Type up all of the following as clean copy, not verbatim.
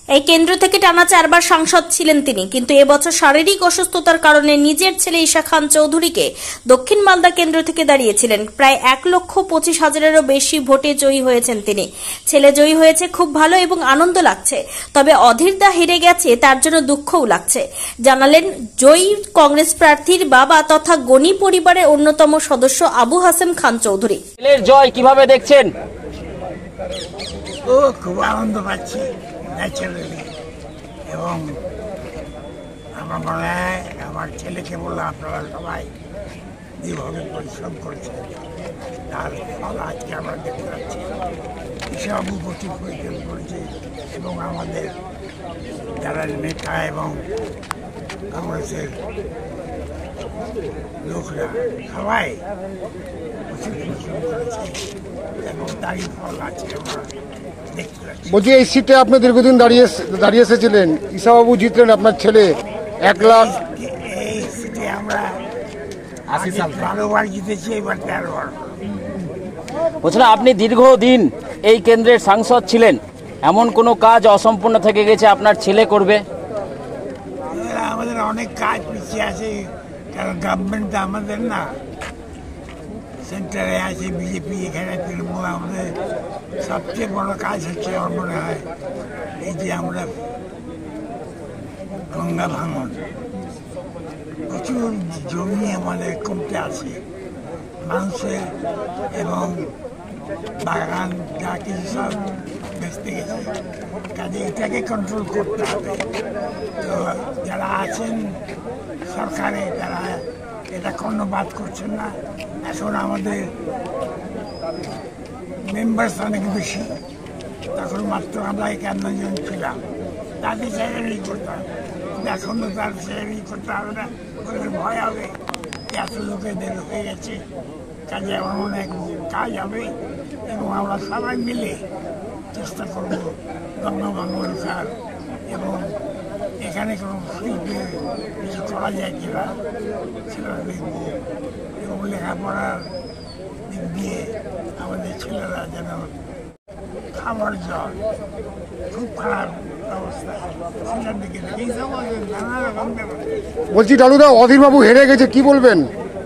এই কেন্দ্র থেকে টানা 4 বার সাংসদ ছিলেন তিনি, কিন্তু এবছর শারীরিক অসুস্থতার কারণে নিজের ছেলে ঈশা খান চৌধুরীকে দক্ষিণ মালদা কেন্দ্র থেকে দাঁড়িয়েছিলেন। প্রায় 1,25,000-এরও বেশি ভোটে জয়ী হয়েছেন তিনি। ছেলে জয়ী হয়েছে, খুব ভালো এবং আনন্দ লাগছে, তবে অধীর দা হেরে গেছে তার জন্য দুঃখও লাগছে, জানালেন জয়ী কংগ্রেস প্রার্থীর বাবা তথা গনি পরিবারের অন্যতম সদস্য আবু হাসেম খান চৌধুরী। ছেলের জয় কিভাবে দেখছেন? ও খুব আনন্দ পাচ্ছি ন্যাচারালি, এবং আমার মনে হয় আমার ছেলেকে বললাম আপনারা সবাই যেভাবে পরিশ্রম করেছেন তার ফল আজকে আমরা দেখতে পাচ্ছি। এসবও প্রচুর পরিশ্রম করেছে এবং আমাদের যারা নেতা এবং কংগ্রেসের লোকরা সবাই প্রচুর পরিশ্রম করেছে এবং তারই ফল আজকে আমরা দেখতে পাচ্ছি। বলছি, এই সিটে আপনি দীর্ঘদিন দাঁড়িয়ে এসেছিলেন, ঈশাবাবু জিতলেন, আপনার ছেলে 1 লাখ। এই সিটে আমরা 12 বার জিতেছি, এবার 13 বার। বলছিলাম, আপনি দীর্ঘদিন এই কেন্দ্রের সাংসদ ছিলেন, এমন কোনো কাজ অসম্পূর্ণ থেকে গেছে আপনার ছেলে করবে? আমাদের অনেক কাজ পিছিয়ে আছে, কারণ গভর্নমেন্ট আমাদের না, সেন্টারে আছে বিজেপি, এখানে তৃণমূল। আমাদের সবচেয়ে বড় কাজ হচ্ছে আমার মনে হয় এই যে আমরা গঙ্গা ভাঙন, প্রচুর জমি আমাদের কমতে আছে মানুষের, এবং বাগান যা কিছু সব বেঁচতে গেছে, কাজে এটাকে কন্ট্রোল করতে হবে। তো যারা আছেন সরকারে তারা এটা কর্ণপাত করছেন না। এখন আমাদের মেম্বার্স অনেক বেশি, তখন মাত্র আমরা 51 জন ছিলাম, তাদের স্যালারি করতাম, এখন তো তার স্যালারি করতে হবে না, ওদের ভয় হবে এত লোকেদের হয়ে গেছে। কাজে আমার অনেক কাজ হবে এবং আমরা সবাই মিলে চেষ্টা করব গঙ্গা ভাঙন রোখার, এবং এখানে কোনো শিল্পে কিছু করা যায় কিনা সেটা দেখব, এবং লেখাপড়ার দিক দিয়ে আমাদের ছেলেরা যেন খাবার জল খুব খারাপ অবস্থা, সেটার দিকে এই সব নানা রকম ব্যাপার। বলছি ডালুদা, অধীরবাবু হেরে গেছে, কি বলবেন?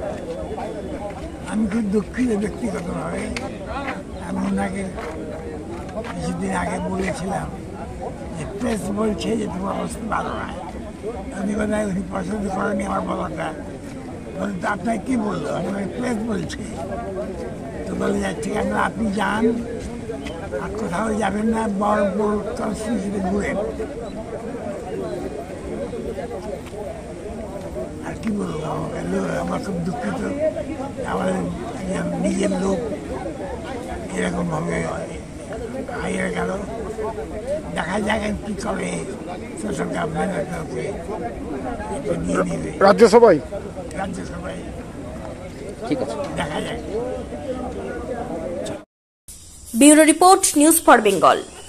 আমি খুব দুঃখিত ব্যক্তিগতভাবে। আমি ওনাকে কিছুদিন আগে বলেছিলাম যে প্রেস বলছে যে তোমার অবস্থা ভালো নয়, উনি বোধহয় উনি পছন্দ করেনি আমার বলাটা। বলে তো আপনাকে কী বললো? আমি প্রেস বলছে। তো বলে যায় ঠিক আছে, আপনি যান, আর কোথাও যাবেন না, বড় কনস্টিটিউশনে ঘুরেন। আর কি বলবো, আমার খুব দুঃখিত, আমাদের নিজের লোক এরকমভাবে হারিয়ে গেল। দেখা যাক কি করে সোশ্যাল গভর্নমেন্টকে নিয়ে নেবে রাজ্যসভায়। ঠিক আছে, দেখা যাক। Bureau report, news for Bengal.